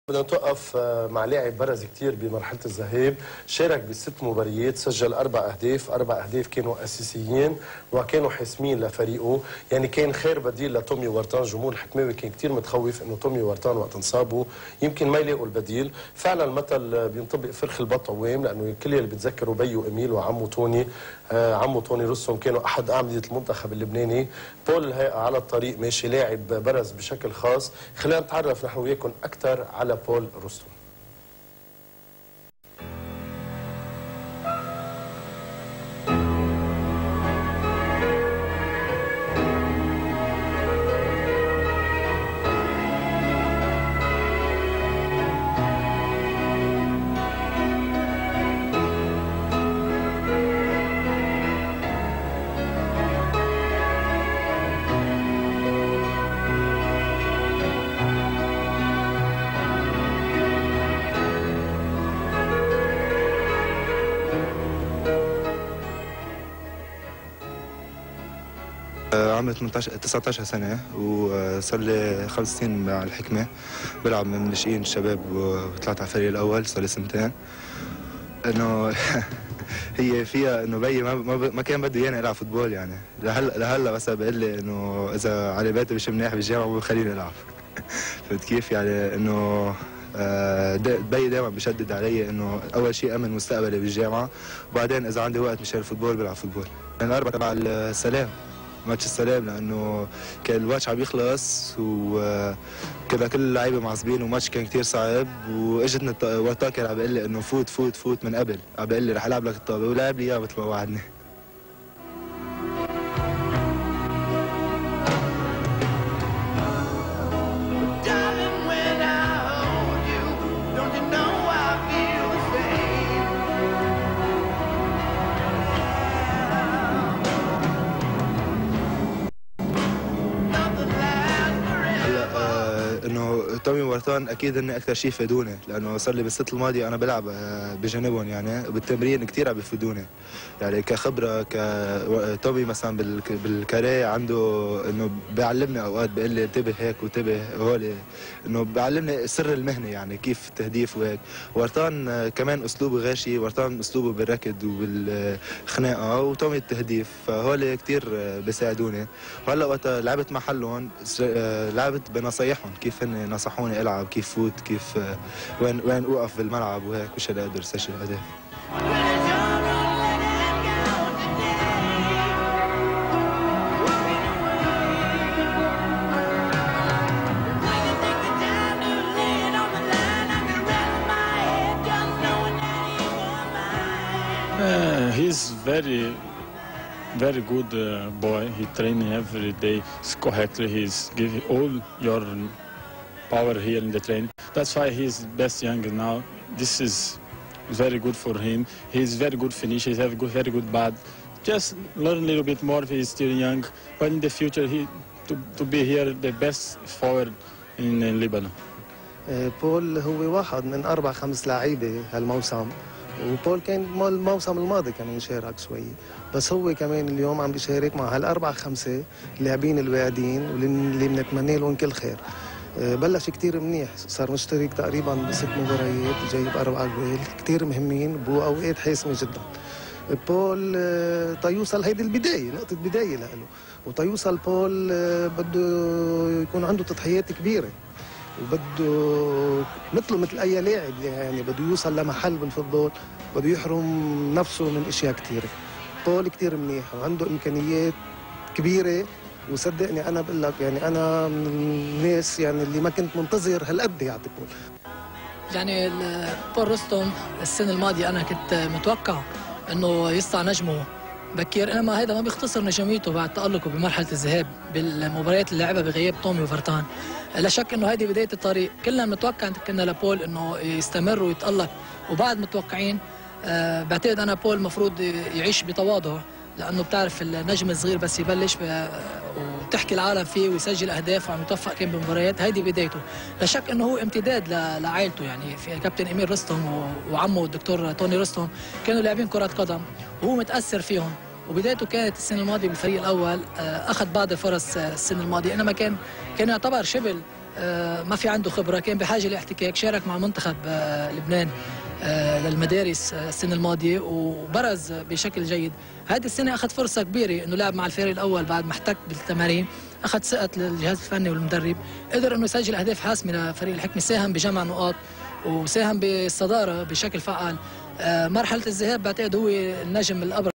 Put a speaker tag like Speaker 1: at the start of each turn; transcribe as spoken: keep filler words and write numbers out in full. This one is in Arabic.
Speaker 1: بدنا نتوقف مع لاعب برز كثير بمرحله الذهاب، شارك بست مباريات، سجل اربع اهداف، اربع اهداف كانوا اساسيين وكانوا حاسمين لفريقه، يعني كان خير بديل لتومي ورتان. جمهور الحكماوي كان كثير متخوف انه تومي ورتان وقت انصابوا يمكن ما يلاقوا البديل، فعلا المثل بينطبق فرخ البط عوام، لانه كل اللي بتذكروا بيو اميل وعمو توني، آه عمو توني رستم كانوا احد اعمده المنتخب اللبناني. بول الهيئه على الطريق ماشي، لاعب برز بشكل خاص. خلينا نتعرف نحن وياكم اكثر على بول رستم.
Speaker 2: عمري تسعة عشر سنة وصار لي خمس سنين مع الحكمة، بلعب من ناشئين الشباب وطلعت على الفريق الأول صار لي سنتين. إنه هي فيها إنه بيي ما ما كان بده إياني ألعب فوتبول، يعني لهلا لهلا بس بقول لي إنه إذا على بيتي مش منيح بالجامعة ما بخليني ألعب. فهمت كيف؟ يعني إنه بيي دائما بشدد علي انه اول شيء امن مستقبلي بالجامعه، وبعدين اذا عندي وقت مشان الفوتبول بلعب فوتبول. يعني الاربعه تبع السلام، ماتش السلام، لانه كان الماتش عم يخلص وكذا كل اللعيبه معصبين والماتش كان كثير صعب، واجتني ورتان كان عم بيقول لي انه فوت فوت فوت من قبل، عم بيقول لي رح العب لك الطابه، ولعب لي اياه مثل ما وعدني. انه تومي ورتان اكيد اني اكثر شيء فادوني، لانه صار لي بالست الماضيه انا بلعب بجانبهم، يعني بالتمرين كثير عم بيفيدوني، يعني كخبره. كتومي مثلا بالكاريه عنده انه بيعلمني اوقات، بيقول لي انتبه هيك وانتبه هولي، انه بيعلمني سر المهنه، يعني كيف التهديف وهيك. ورتان كمان اسلوبه غير شيء، ورتان اسلوبه بالركض وبالخناقه، وتومي التهديف، فهول كثير بيساعدوني. وهلا وقت لعبت محلهم لعبت بنصايحهم، كيف هن نصحوني العب، كيف فوت، كيف وين وين اوقف بالملعب وهيك، مش اقدر اسجل اهداف.
Speaker 3: Uh, he's very, very good uh, boy. He training every day correctly. He's giving all your power here in the training. That's why he's best young now. This is very good for him. He's very good finisher. He's very good, very good bad. Just learn a little bit more. He's still young, but in the future he to to be here the best forward in uh, Lebanon.
Speaker 4: بول هو واحد من أربع خمس لعيبة هالموسم، وبول كان الموسم الماضي كمان شارك شوي، بس هو كمان اليوم عم بيشارك مع هالأربع خمسة لاعبين الواعدين واللي بنتمنى لهم كل خير. بلش كتير منيح، صار مشترك تقريبا بست مباريات، جايب أربع جوال كتير مهمين بأوقات حاسمة جدا. بول تيوصل هيدي البداية، نقطة بداية له، وتيوصل بول بده يكون عنده تضحيات كبيرة، وبده مثله مثل اي لاعب، يعني بده يوصل لمحل بالفوتبول، بده يحرم نفسه من اشياء كثيره. بول كثير منيح وعنده امكانيات كبيره، وصدقني انا بقول لك يعني انا من الناس يعني اللي ما كنت منتظر هالقد يعطي بول.
Speaker 5: يعني بول رستم السنه الماضيه انا كنت متوقع انه يسطع نجمه بكير، انما هذا ما بيختصر نجوميته بعد تألقه بمرحله الذهاب بالمباريات اللي لعبها بغياب تومي وفرتان. لا شك انه هذه بدايه الطريق، كلنا متوقع كنا لبول انه يستمر ويتألق، وبعد متوقعين أه بعتقد انا بول المفروض يعيش بتواضع، لانه بتعرف النجم الصغير بس يبلش وتحكي العالم فيه ويسجل اهداف وعم يتوفق كان بمباريات، هيدي بدايته. لا شك انه هو امتداد لعائلته، يعني في كابتن امير رستم وعمه الدكتور توني رستم كانوا لاعبين كره قدم وهو متاثر فيهم، وبدايته كانت السنه الماضيه بالفريق الاول، اخذ بعض الفرص السنه الماضيه، انما كان كان يعتبر شبل آه، ما في عنده خبره، كان بحاجه لاحتكاك. شارك مع منتخب آه، لبنان آه، للمدارس آه، السنه الماضيه وبرز بشكل جيد. هذه السنه اخذ فرصه كبيره انه لعب مع الفريق الاول بعد ما احتك بالتمارين، اخذ ثقه الجهاز الفني والمدرب، قدر انه يسجل اهداف حاسمه لفريق الحكمه، ساهم بجمع نقاط وساهم بالصداره بشكل فعال. آه، مرحله الذهاب بعتقد هو النجم الابرز